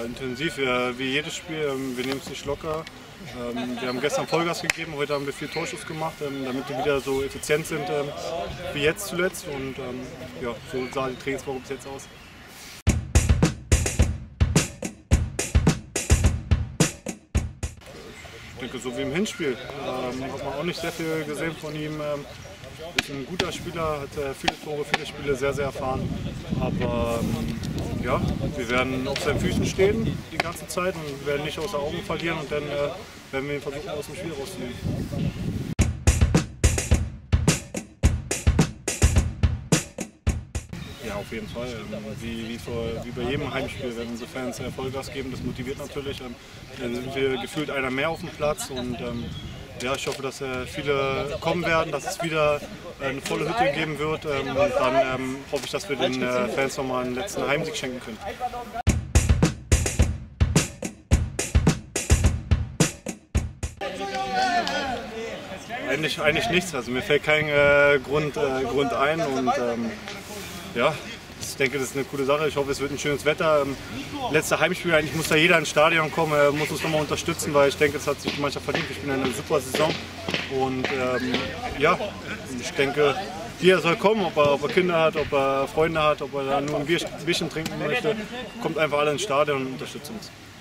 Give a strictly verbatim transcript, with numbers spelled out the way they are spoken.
intensiv, ja, wie jedes Spiel. Wir nehmen es nicht locker. Wir haben gestern Vollgas gegeben, heute haben wir viel Torschuss gemacht, damit wir wieder so effizient sind wie jetzt zuletzt. Und ja, so sah die Trainingswoche bis jetzt aus. Ich denke, so wie im Hinspiel. Ähm, hat man auch nicht sehr viel gesehen von ihm. Ähm, ist ein guter Spieler, hat äh, viele Tore, viele Spiele, sehr, sehr erfahren. Aber ähm, ja, wir werden auf seinen Füßen stehen die ganze Zeit und werden nicht aus den Augen verlieren und dann äh, werden wir ihn versuchen, aus dem Spiel rauszunehmen. Ja, auf jeden Fall. Wie, wie, vor, wie bei jedem Heimspiel, wenn unsere Fans Vollgas geben, das motiviert natürlich. Dann sind wir gefühlt einer mehr auf dem Platz und ähm, ja, ich hoffe, dass äh, viele kommen werden, dass es wieder eine volle Hütte geben wird. Ähm, und dann ähm, hoffe ich, dass wir den äh, Fans nochmal einen letzten Heimsieg schenken können. Eigentlich, eigentlich nichts, also mir fällt kein äh, Grund, äh, Grund ein und ähm, ja, ich denke, das ist eine coole Sache. Ich hoffe, es wird ein schönes Wetter. Ähm, letzte Heimspiel, eigentlich muss da jeder ins Stadion kommen, äh, muss uns nochmal unterstützen, weil ich denke, es hat sich die Mannschaft verdient. Wir spielen eine super Saison und ähm, ja, ich denke, jeder soll kommen, ob er, ob er Kinder hat, ob er Freunde hat, ob er da nur ein Bier, Bierchen trinken möchte. Kommt einfach alle ins Stadion und unterstützt uns.